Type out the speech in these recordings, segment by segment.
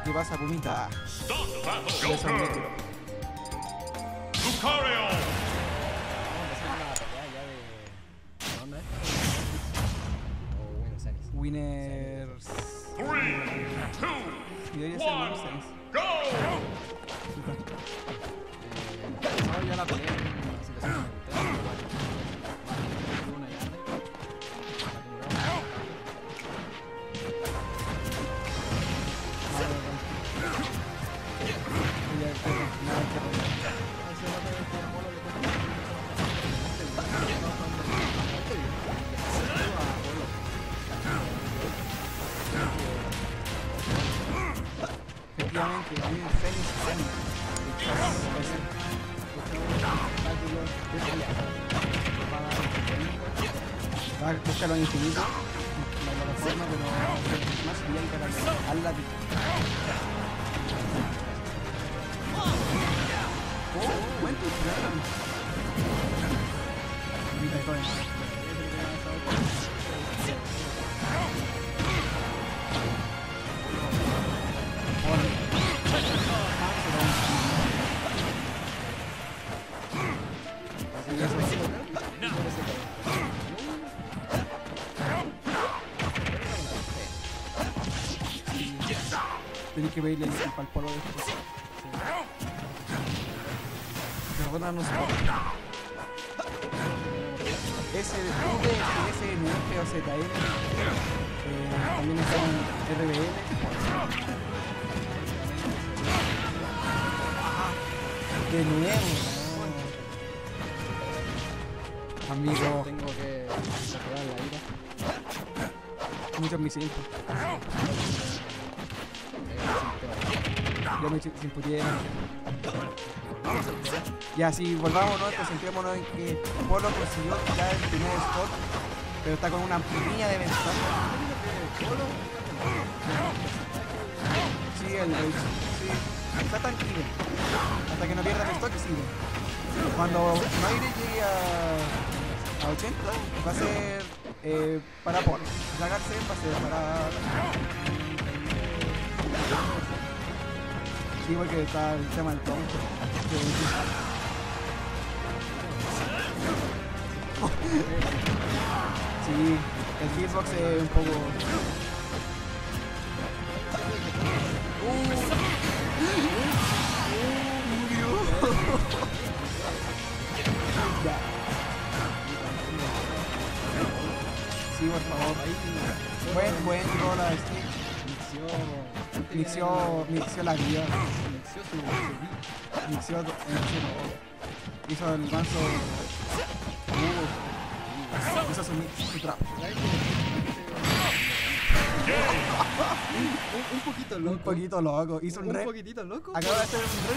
¿Qué pasa, Pumita? Lucario. Vamos a empezar la pelea ya de... ¿Qué onda es? O Buenos Aires. Winners. 3, 2, Y debería ser 1, Buenos Aires. go! Empezó ya la pelea en una situación de una yarda. Efectivamente, viene Fénix Sani. Va a buscar lo infinito. La plataforma, pero más bien para al ladito. Oh, buen touchdown. Mira, joven. Tenés que pedirle el palo después. Perdónanos por SNF o ZN. También está en RBL. De nuevo. Amigo. Tengo que cerrar la ira. Muchos misiles. Yo me simputé. Ya, si volvámonos, concentrémonos en que Polo consiguió quitar el primer spot, pero está con una línea de ventaja. Sí, el Rage. Sí, está tranquilo. Hasta que no pierda el stock, sigue. Cuando Noire llegue a 80, va a ser para Polo. Lagarse va a ser para... Sí, porque está el tema del tonto. Sí, el hitbox es un poco... Ya. Sí, por favor. Buen rol a Stitch. Mixió la vida. Mixió todo. Hizo el manso. Hizo su trap. Un poquito loco. Un poquito loco. Hizo un rep. poquitito loco. Acaba de hacer un rep.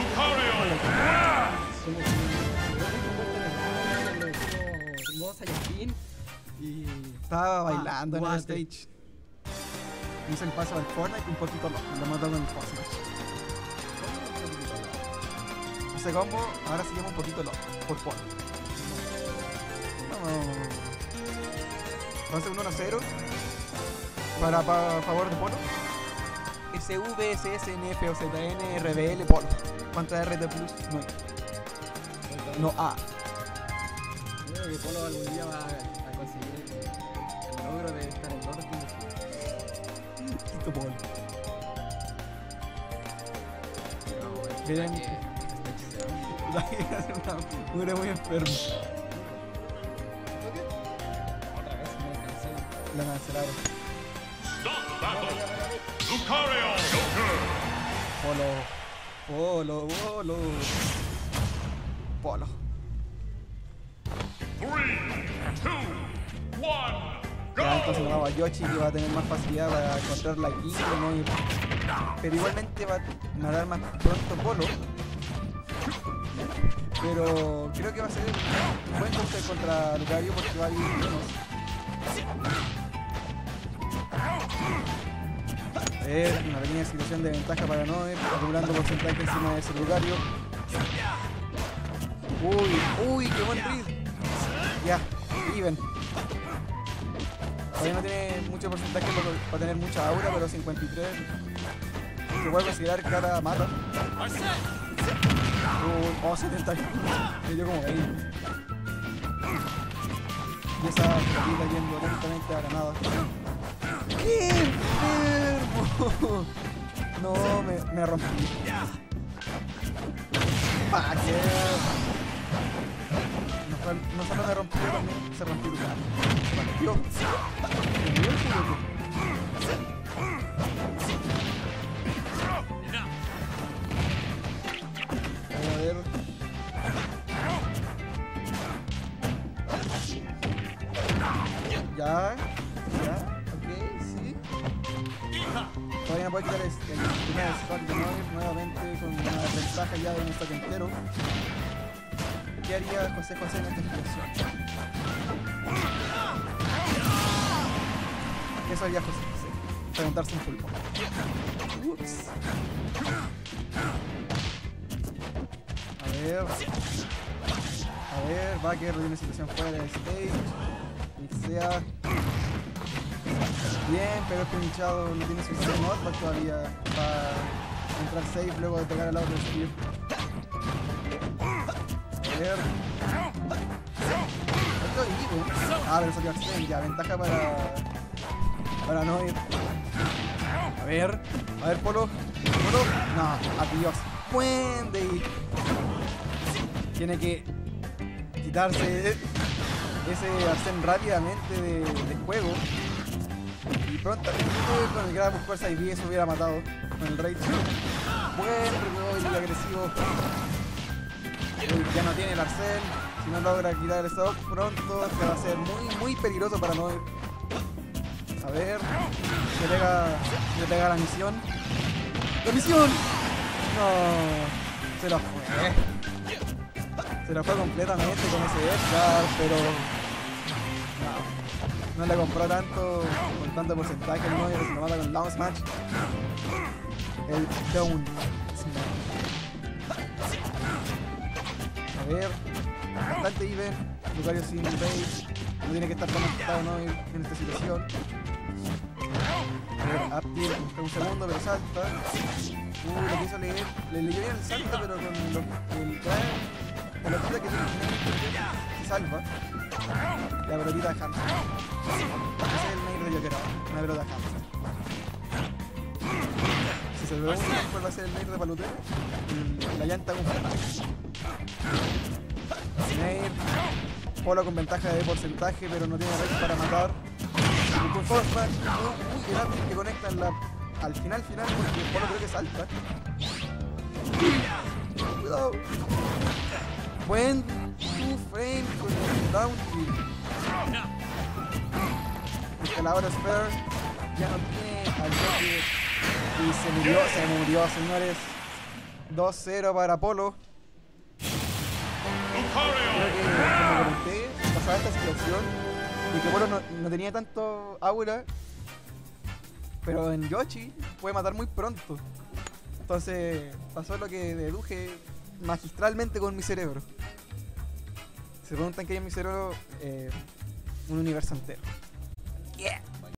Modo Saiyajin. Y... Estaba bailando en el guate. stage. Hizo el paso al Fortnite un poquito loco. Lo mató con el Cosmos. Ese combo ahora se llama un poquito loco. Por Polo. Va a ser 1-0 para favor de Polo. SV, SS, NF o ZN, RBL, Polo. ¿Cuánto es RT Plus? No A. Yo creo que Polo algún día va a conseguir el logro de estar en todos los tiempos. Quito Polo. Miren. Miren. Mure muy enfermo. Otra vez me cansé. La cancelaron. Stop the battle. Lucario. Joker. Polo. Polo. 3, 2, 1, Ya, entonces go! no va a Yoshi, que va a tener más facilidad para encontrarla aquí, ¿no? Pero igualmente va a nadar más pronto Polo. Pero creo que va a ser un buen counter contra Lucario porque va a ir menos. A ver, una pequeña situación de ventaja para Noé, acumulando porcentaje encima de ese Lucario. Uy, qué buen read. Ya, even. Todavía no tiene mucho porcentaje para tener mucha aura, pero 53. se puede considerar que ahora mata. Oh, 70. Me dio como 20. Y esa pelotita yendo lentamente a Granada. ¡Qué enfermo! No, me rompí. No solo me rompió, también se rompió el lugar. Se rompió. Me dio el juguete. A ver. Ya, ok, sí. Todavía no puede quitar el primer spot de Noir nuevamente con una ventaja ya de un stock entero. ¿Qué haría José en esta situación? Eso haría José. Preguntarse un pulpo. Ups. A ver, Backer tiene situación fuera del stage. Mixea. Bien, pero este hinchado no tiene suficiente knockback todavía para entrar safe luego de pegar al lado del spear. A ver. Esto es evil. Ah, pero salió Arsene, ya, ventaja para Noir. A ver, Polo. No, adiós. Buen de. Tiene que quitarse ese Arsene rápidamente de juego. Y prontamente con el grab fuerza y se hubiera matado con el rage. Buen recoil agresivo. Ya no tiene el Arsene. Si no logra quitar el stock pronto, se va a ser muy peligroso para Noir. A ver, le pega la misión. ¡La misión! No, se la fue. Se la fue completamente con ese Edgar, pero no le compró tanto con tanto porcentaje el Noir, se lo mata con Down Smash. El Down Smash. A ver, bastante even. Lucario sin base. No tiene que estar tan afectado Noir en esta situación. A ver, up tilt, busca un segundo, pero salta. Lo quiso leer. Le leyó bien el salto, pero con el la pelotita que tiene se salva. La pelotita de hamster. Ese es el Nair de Joker, una pelota de hamster. Si se ve uno, ¿cuál va a ser el Nair de palutero? La llanta con Nair. Polo con ventaja de porcentaje, pero no tiene red para matar. Y con Forceback, el upbeat que conecta al final, porque Polo creo que salta. Cuidado. Buen 2-frame con el down tilt. El ahora Spare ya no tiene al Joker. Y se murió, señores. 2-0 para Polo. Creo que, como comenté, pasaba esta situación y que Polo no tenía tanto aura, pero en Yoshi puede matar muy pronto. Entonces pasó lo que deduje magistralmente con mi cerebro. Se preguntan qué hay en mi cerebro, un universo entero.